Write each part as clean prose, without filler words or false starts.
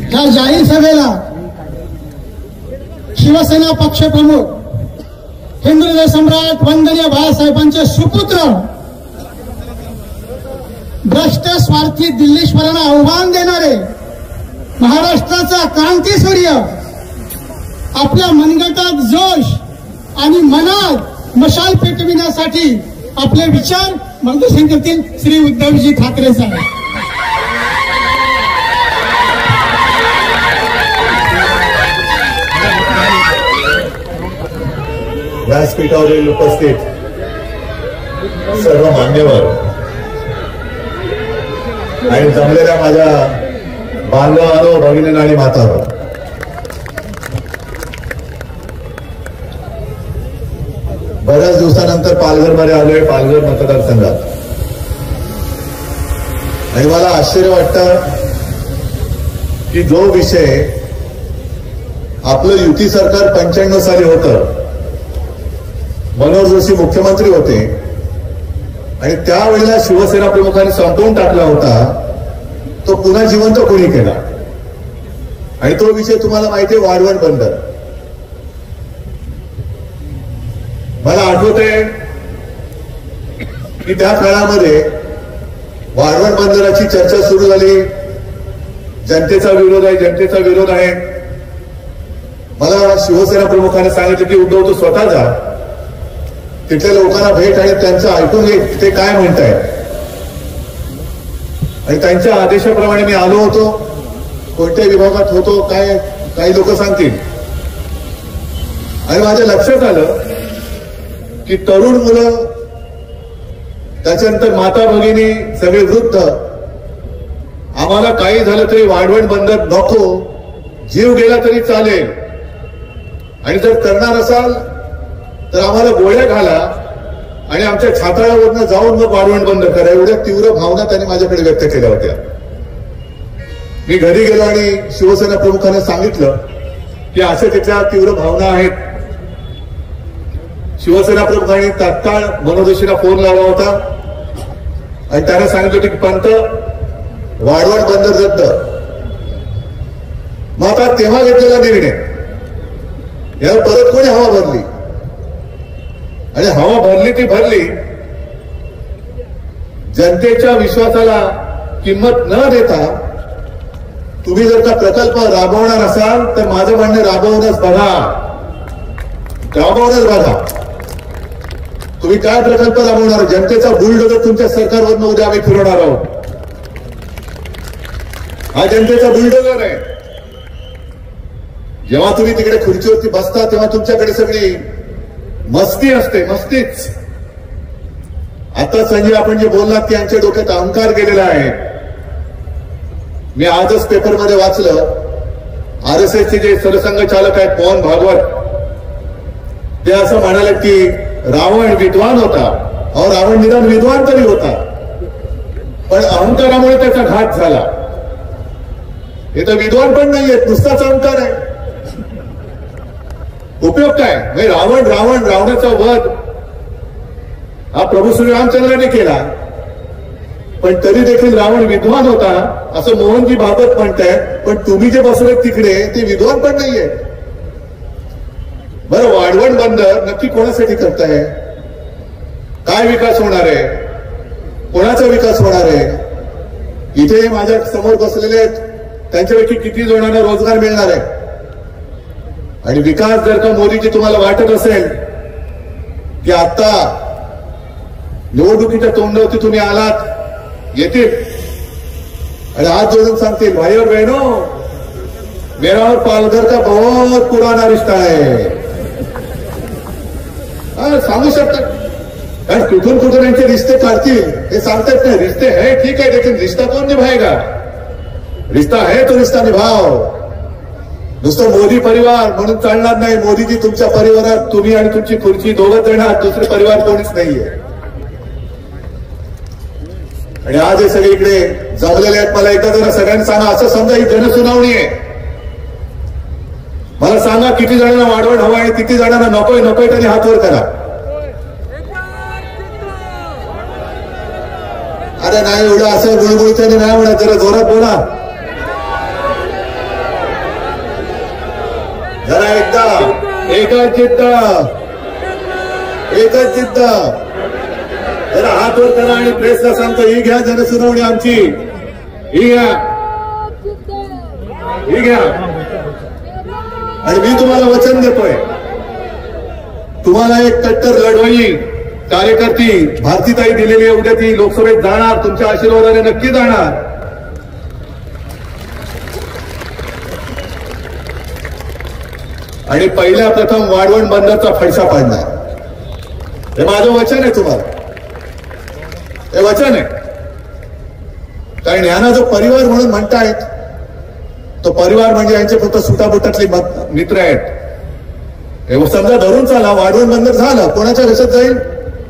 ह्या जाहीर सभेला शिवसेना पक्षप्रमुख हिंदू हृदय सम्राट वंदनीय बाळासाहेबांचे सुपुत्र भ्रष्ट स्वार्थी दिल्लीश्वरांना आव्हान देणारे महाराष्ट्राचा क्रांतीसूर्य आपल्या मनगटात जोश आणि मनात मशाल पेटविण्यासाठी आपले विचार मार्गदर्शन करतील श्री उद्धवजी ठाकरे साहेब. व्यासपीठावरील उपस्थित सर्व मान्यवर आणि जमलेल्या माझ्या बांधवांनो, भगिनींनो आणि मातांनो, बऱ्याच दिवसानंतर पालघरमध्ये आलोय, पालघर मतदारसंघात. आणि मला आश्चर्य वाटतं की जो विषय आपलं युती सरकार 95 साली होतं, मनोहर जोशी मुख्यमंत्री होते आणि त्यावेळेला शिवसेना प्रमुखांनी संपवून टाकला होता, तो पुन्हा जिवंत कोणी केला. आणि तो विषय तुम्हाला माहिती आहे, वाढवण बंदर. मला आठवतंय की त्या काळामध्ये वाढवण बंदराची चर्चा सुरू झाली. जनतेचा विरोध आहे, जनतेचा विरोध आहे. मला शिवसेना प्रमुखाने सांगितलं की उद्धव तू स्वतः जा, तिथल्या लोकांना भेट आणि त्यांचं ऐकून घे ते काय म्हणतायत. आणि त्यांच्या आदेशाप्रमाणे मी आलो होतो. कोणत्या विभागात होतो काय काही लोक सांगतील. आणि माझ्या लक्षात आलं की तरुण मुलं, त्याच्यानंतर माता भगिनी, सगळे वृद्ध, आम्हाला काही झालं तरी वाढवण बंदर नको, जीव गेला तरी चालेल, आणि जर करणार असाल तर आम्हाला गोळ्या घाला आणि आमच्या छाताळावरनं जाऊन मग वाढवण बंद करा. एवढ्या तीव्र भावना त्यांनी माझ्याकडे व्यक्त केल्या होत्या. मी घरी गेलो आणि शिवसेना प्रमुखांना सांगितलं की अशा तिथल्या तीव्र भावना आहेत. शिवसेना प्रमुखांनी तात्काळ मनोहर जोशींना फोन लावला होता आणि त्यांना सांगितलं की पंत, वाढवण बंदर रद्द. मग आता तेव्हा घेतलेला निर्णय यावर परत कोणी हवा भरली आणि हवा भरली ती भरली. जनतेच्या विश्वासाला किंमत न देता तुम्ही जर का प्रकल्प राबवणार असाल तर माझं म्हणणं राबवूनच बघा, राबवूनच बघा. तुम्ही काय प्रकल्प राबवणार? जनतेचा बुलडोजर तुमच्या सरकारवरनं उद्या आम्ही फिरवणार आहोत. हा जनतेचा बुलडोजर आहे. जेव्हा तुम्ही तिकडे खुर्चीवरती बसता तेव्हा तुमच्याकडे सगळी मस्ती असते, मस्तीच. आता संजय आपण जे बोललात की यांच्या डोक्यात अहंकार गेलेला आहे. मी आजच पेपरमध्ये वाचलं, RSSचे जे सरसंघचालक आहेत मोहन भागवत, ते असं म्हणाले की रावण विद्वान होता. अहो, रावण निदान विद्वान तरी होता, पण अहंकारामुळे त्याचा घात झाला. हे तर विद्वान पण नाहीये, नुसताच अहंकार आहे. उपयोग काय? म्हणजे रावणाचा वध हा प्रभू श्रीरामचंद्राने केला, पण तरी देखील रावण विद्वान होता असं मोहनजी भागवत म्हणतायत. पण तुम्ही जे बसले तिकडे ते विद्वान पण नाहीये. बरं, वाढवण बंदर नक्की कोणासाठी करताय? काय विकास होणार आहे? कोणाचा विकास होणार आहे? इथे माझ्या समोर बसलेले आहेत, त्यांच्यापैकी किती जणांना रोजगार मिळणार आहे? आणि विकास जर का मोदीजी तुम्हाला वाटत असेल की आता निवडणुकीच्या तोंडावरती तुम्ही आलात, येतील आणि हात जोडून सांगतील भाई और बहनों, मेरा और पालघर का बहुत पुराना रिश्ता है, सांगू शकतात. कारण कुठून कुठून यांचे रिश्ते काढतील हे सांगतात नाही. रिश्ते है ठीक है, लेकिन रिश्ता कौन निभाएगा? रिश्ता है तो रिश्ता निभाव. नुसतं मोदी परिवार म्हणून चालणार नाही. मोदीजी तुमच्या परिवारात तुम्ही आणि तुमची खुर्ची दोघं जण आहात, दुसरे परिवार कोणीच नाहीये. आणि आज हे सगळे इकडे जमलेले आहेत. मला एकदा जरा सगळ्यांनी सांगा, असं समजा ही जनसुनावणी आहे, मला सांगा किती जणांना वाढवण हवं आणि किती जणांना नकोय. नकोय त्यांनी हात वर करा. अरे नाही, एवढं असं गुळगुळीच्याने नाही म्हणा, जरा जोरात बोला. एकच जिद्द, एकच जिद्द. जरा हात वर करा आणि प्रेसला सांगतो, ही घ्या जनसुनावणी आमची, ही घ्या, ही घ्या. आणि मी तुम्हाला वचन देतोय, तुम्हाला एक कट्टर लढवई कार्यकर्ती भारतीताई दिलेली आहे. उद्या ती लोकसभेत जाणार, तुमच्या आशीर्वादाने नक्की जाणार. आणि पहिल्या प्रथम वाढवण बंदरचा फडशा पाडणार. हे माझं वचन आहे तुम्हाला, हे वचन आहे. कारण यांना जो परिवार म्हणून म्हणतायत, तो परिवार म्हणजे यांचे फक्त सुटाबुटातले मित्र आहेत. हे समजा धरून चाला, वाढवण बंदर झालं, कोणाच्या घशात जाईल?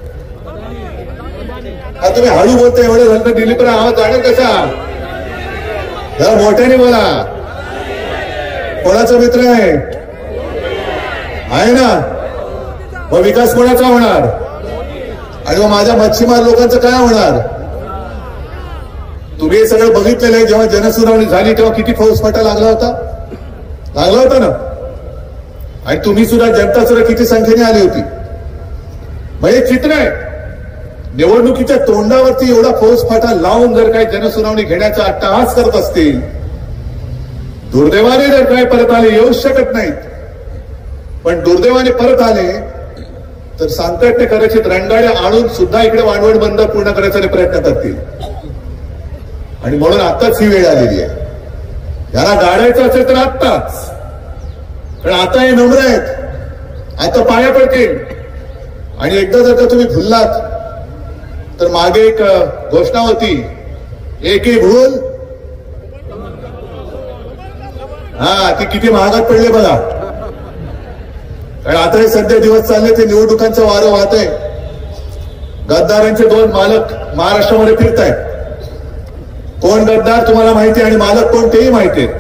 हा तुम्ही हळू बोलता, एवढं झालं तर दिल्लीपर्यंत आवाज जाणार कसा? जरा मोठ्याने बोला. कोणाचा मित्र आहे ना? मग विकास कोणाचा होणार? आणि मग माझ्या मच्छीमार लोकांचं काय होणार? तुम्ही हे सगळं बघितलेलं आहे. जेव्हा जनसुनावणी झाली तेव्हा किती फौजफाटा लागला होता ना. आणि तुम्ही सुद्धा, जनता सुद्धा किती संख्येने आली होती. मग हे चित्र आहे. निवडणुकीच्या तोंडावरती एवढा फौजफाटा लावून जर काही जनसुनावणी घेण्याचा अट्टहास करत असतील, दुर्दैवाने जर काही परत आले, येऊच शकत नाहीत, पण दुर्दैवाने परत आले तर सांगतायत ते कदाचित रणगाड्या आणून सुद्धा इकडे वाढवण बंदर पूर्ण करायचा प्रयत्न करतील. आणि म्हणून आत्ताच ही वेळ आलेली आहे. याला गाडायचं असेल तर आत्ताच. कारण आता हे नम्र आहेत, आता पाया पडतील. आणि एकदा जर का तुम्ही भुललात तर मागे एक घोषणा होती, एक ही भूल. हा, ती किती महागात पडले बघा. कारण आता हे सध्या दिवस चालले, ते निवडणुकांचं वारं वाहत आहे. गद्दारांचे दोन मालक महाराष्ट्रामध्ये फिरतायत. कोण गद्दार तुम्हाला माहिती आणि मालक कोण तेही माहिती आहे.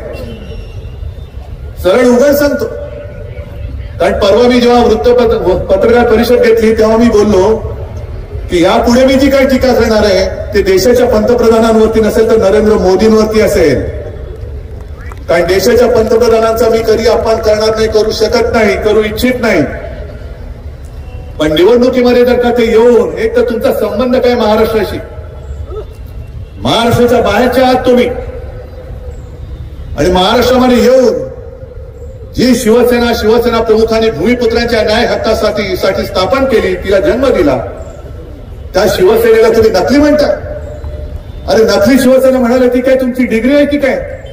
सरळ उघड सांगतो. कारण परवा मी जेव्हा पत्रकार परिषद घेतली तेव्हा मी बोललो की यापुढे मी जी काही टीका करणार आहे ते देशाच्या पंतप्रधानांवरती नसेल तर नरेंद्र मोदींवरती असेल. कारण देशाच्या पंतप्रधानांचा मी कधी अपमान करणार नाही, करू शकत नाही, करू इच्छित नाही. पण निवडणुकीमध्ये जर का ते येऊन, एक तर तुमचा संबंध काय महाराष्ट्राशी, महाराष्ट्राच्या बाहेरच्या आहात तुम्ही. आणि महाराष्ट्रामध्ये येऊन जी शिवसेना प्रमुखांनी भूमिपुत्रांच्या न्याय हक्कासाठी स्थापन केली, तिला जन्म दिला, त्या शिवसेनेला तुम्ही नकली म्हणता. अरे नकली शिवसेना म्हणाले, ती काय तुमची डिग्री आहे की काय?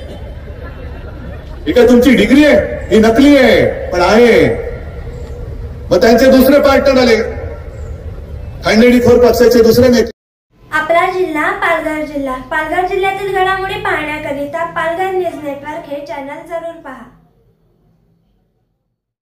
ही काय तुमची डिग्री आहे? ही नकली आहे, पण आहे. मग त्यांचे दुसरे पार्टनर आले, खंडेडीखोर पक्षाचे दुसरे नेते. आपला जिल्हा पालघर जिल्हा. पालघर जिल्ह्यातील घडामोडी पाहण्याकरिता पालघर न्यूज नेटवर्क हे चॅनल जरूर पहा.